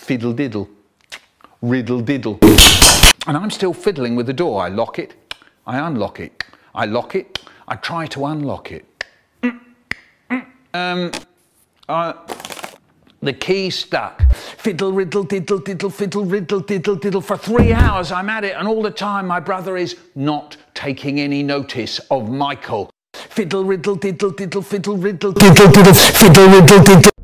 fiddle diddle, riddle diddle. And I'm still fiddling with the door. I lock it, I unlock it, I lock it, I try to unlock it. The key stuck. Fiddle, riddle, diddle, diddle, fiddle, riddle, diddle, diddle. For 3 hours I'm at it, and all the time my brother is not taking any notice of Michael. Fiddle, riddle, diddle, diddle, fiddle, riddle, diddle, diddle, fiddle, riddle, diddle.